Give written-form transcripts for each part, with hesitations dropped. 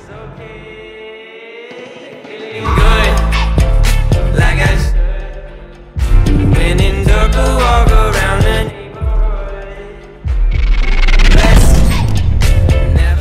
Good, like I should. When in dark, I walk around the neighborhood. Blessed, never.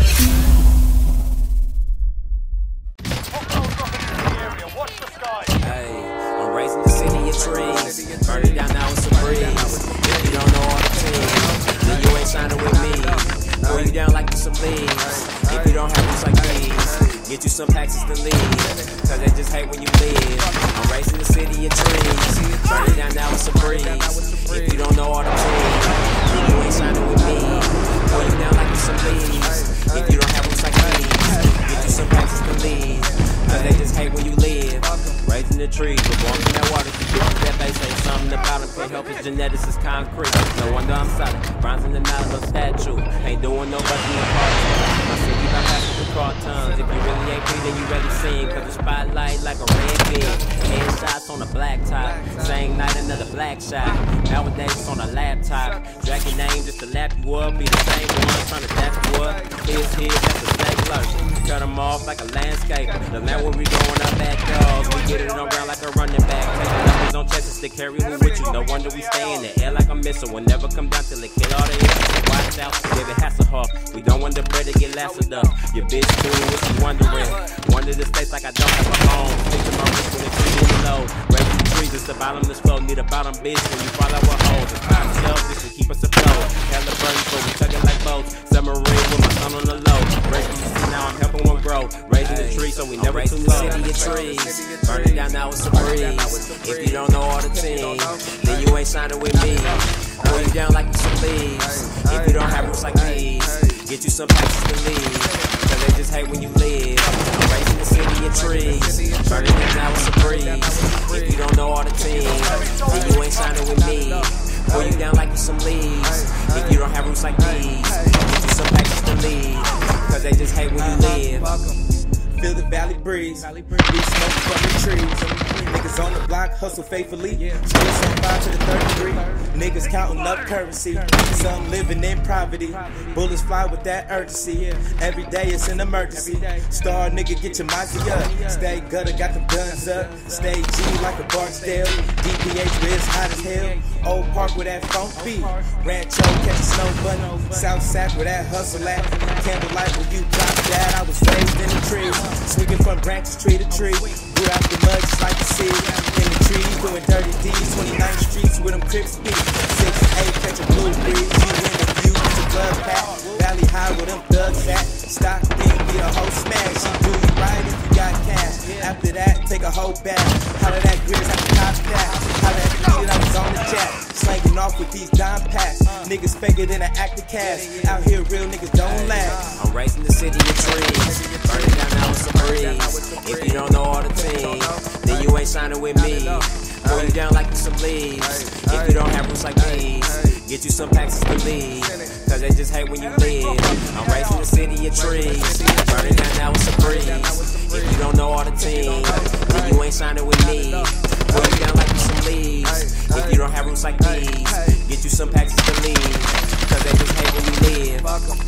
Hey, I'm raising the city of trees, burning down now it's a breeze. If you don't know all the teams, then you ain't signing with me. Pull you down like you some leaves. If you don't have roots like these, get you some taxes to leave, cause they just hate when you leave. I'm raising the city of trees, burning down now it's a breeze. If you don't know all the teams, then you ain't signing with me. Pull you down like you some leaves. If you don't have roots like these, get you some taxes to leave, cause they just hate when you leave. Raising the trees, we're born from that water. Keep going to that base, ain't something about him. Can't help his genetics is concrete. No wonder I'm solid. Bronze in the knowledge of statue. Ain't doing no busting the cartoon. My city about half of the cartons. If you really ain't free, then you really seen. Cause the spotlight like a red beam. Headshots on the black top. Same night, another black shot. Nowadays on a laptop. Drag your name just to lap you up. Be the same one trying to dap you up. Here's that's the snake lurking. Cut them off like a landscaper. The land where we going up at dogs. We get it around like a running back. Take the numbers on chest to carry me with you. No wonder we stay in the air like a missile. We'll never come down till it kill all the hits. Watch out, give it Hasselhoff. We don't want the bread to get lasted up. Your bitch too, what you wondering? Wonder the states like I don't have a home. Stick to my wrist when it's really low. Raise the trees, it's the bottomless flow. Need a bottom bitch when you follow a hole. The top shelf, this will keep us afloat. Hella burn, so we tug it like boats. Submarine with my son on the low. Breaking the sea, now I'm helping one grow. Raising the tree, so we never too low. City of trees, burning down now it's a breeze. If you don't know all the teams, then you ain't signing with me. Pull you down like you some leaves. If you don't have roots like these, get you some taxes to leave, cause they just hate when you live. I'm raising the city of trees, burning down now it's a breeze. If you don't know all the teams, then you ain't signing with me. Pull you down like you some leaves. If you don't have roots like these, get you some taxes to leave, cause they just hate when you live. Feel the valley breeze, we smoke from the trees. Niggas on the block hustle faithfully. Streets on fire to the third degree. Niggas counting up currency. Some living in poverty. Bullets fly with that urgency. Every day it's an emergency. Star nigga, get your mindset up. Stay gutter, got them guns up. Stay G like a Barksdale. DPH where it's hot as hell. Old Park with that funk beat. Rancho catch a snow bunny. South Sac where that hustle at. Candlelight where you drop that. I was raised in the trees. Swinging from branches tree to tree. Grew out the mud just like the sea. In the trees doing dirty deeds. 29th streets with them Crips beat. 6-8 catch a blue breeze. You in the view with your glove pack. Valley high with them thugs at. Stock thing be a whole smash. She do you right if you got cash. After that take a whole bath. Holla that grizz at the top that. Holla at the beat that I was on the jet. Slanging off with these dime packs. Niggas faker than an active cast. Out here real niggas don't laugh. I'm raising the city of trees, burning down now it's a breeze. If you don't know all the teams, then you ain't signing with me. Pull you down like you some leaves. If you don't have roots like these, get you some taxes to leave, cause they just hate when you live. I'm raising the city of trees, burning down now it's a breeze. If you don't know all the teams, then you ain't signing with me. Pull you down like you some leaves. If you don't have roots like these, get you some taxes to leave, cause they just hate when you live.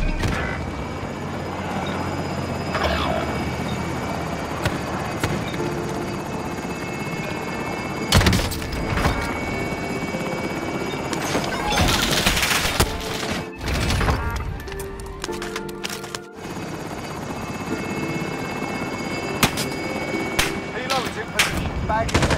Bag it.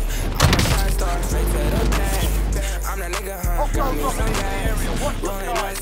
Got me some gas, rolling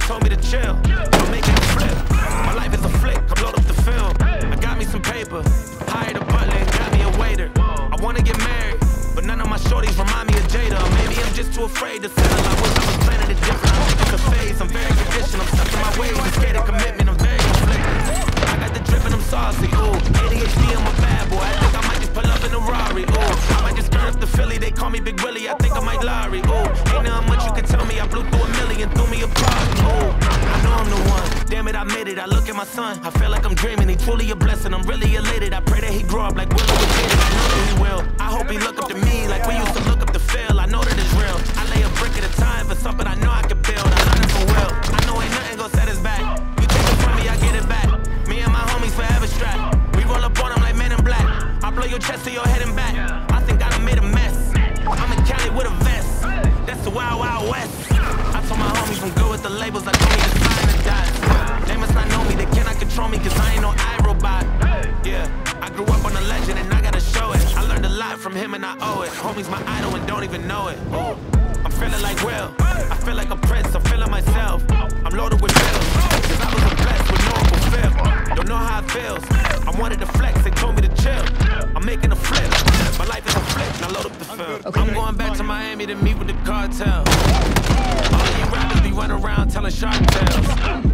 told me to chill. I'm making a flip. My life is a flick. I'm loaded up the film. I got me some paper. Hired a butler and got me a waiter. I wanna get married, but none of my shorties remind me of Jada. Maybe I'm just too afraid to settle. I wish I was planning it different. I'm thinking of phase. I'm very conditioned. I'm stuck in my ways. I'm scared of commitment. I'm very conflicted. I got the drip and I'm saucy. Ooh, ADHD, I'm a bad boy. I think I might just pull up in a Rari. Ooh, I might just turn up the Philly. They call me Big Willie. I think I might Larry. Ooh, ain't nothing much you can tell me. I blew through a million, threw me a party. Ooh, I know I'm the one. Damn it, I made it. I look at my son. I feel like I'm dreaming. He truly a blessing. I'm really elated. I pray that he grow up like Willow and Jada. I know that he will. I hope he look up to me like we used to look up to Phil. I know that it's real. I lay a brick at a time for something I know I can build. I learned it from Will. I know ain't nothing gon' set us back. You take it from me, I get it back. Me and my homies forever strapped. We roll up on them like Men in Black. I blow your chest to your head and back. I think I done made a mess. I'm in Cali with a vest. That's the Wild Wild West. I told my homies I'm good with the labels. I don't need to sign the dots. They must not know me. They cannot control me cause I ain't no iRobot. Yeah, I grew up on a legend and I gotta show it. I learned a lot from him and I owe it. Homie's my idol and don't even know it. Ooh, I'm feeling like Will. I feel like a prince. I'm feeling myself. I'm loaded with bills. Cause I was blessed with no Uncle Phil. Don't know how it feels. I wanted to flex. They told me to chill. I'm making a flip. My life is a flip. Now load up the film. Okay. I'm going back to Miami to meet with the cartel. All of you rappers be running around telling shark tales.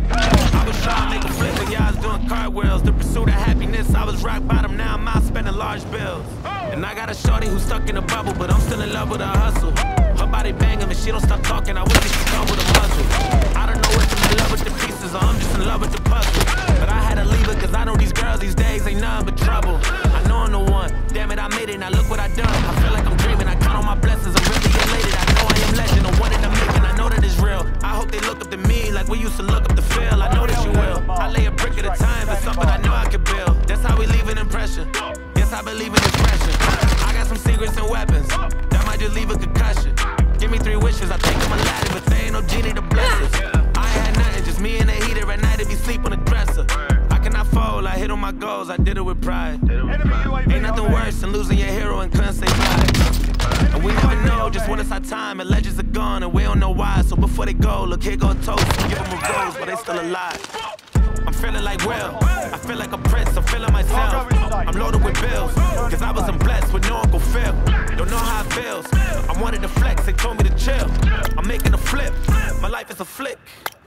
I was trying to make a flip when y'all was doing cartwheels. The pursuit of happiness, I was rock bottom. Now I'm out spending large bills. And I got a shorty who's stuck in a bubble, but I'm still in love with her hustle. Her body banging, but she don't stop talking. I wish that she come with a muzzle. I don't know if I'm in love with the pieces or I'm just in love with the puzzle. But I had to leave it cause I know these girls these days ain't nothing but trouble. I know I'm the one. Damn it, I made it. Now look what I done. I feel like I'm dreaming. I count on my blessings. I'm really elated. I know I am legend. I wanted to make it. I know that it's real. I hope they look up to me like we used to look up to Phil. I know that you will. I lay a brick at a time for something I know I can build. That's how we leave an impression. Yes, I believe in expression. I got some secrets and weapons that might just leave a concussion. Give me 3 wishes, I think I'm Aladdin, but there ain't no genie to bless us. I ain't had nothing, just me and the heater at night to be sleep on the dresser. I cannot fold, I hit on my goals, I did it with pride. Ain't nothing worse than losing your hero and couldn't say bye. And we never know just when it's our time, and legends are gone and we don't know why. So before they go, look here go a toast, give them a rose, but they still alive. I'm feeling like Will, I feel like a prince, I'm feeling myself. I'm loaded with bills, cause I wasn't blessed with no Uncle Phil. Don't know how it feels, I wanted to flex, they told me to chill. I'm making a flip, my life is a flick.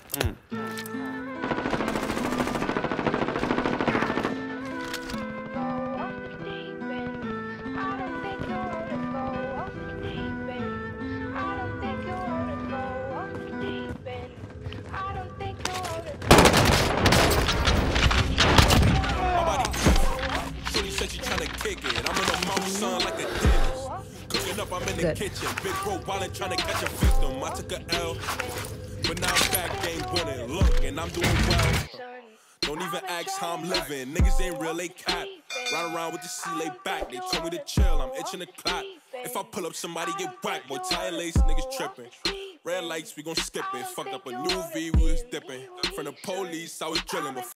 I'm in the kitchen, big bro wildin' trying to catch a victim. I took a L, but now I'm back, game winning. Look, and I'm doing well. Don't even ask how I'm living. Niggas ain't real, they cap. Ride around with the C laid back. They told me to chill, I'm itching to clap. If I pull up, somebody get whacked. Boy, tire lace, niggas tripping. Red lights, we gon' skip it. Fucked up a new V, we was dipping. From the police, I was drilling.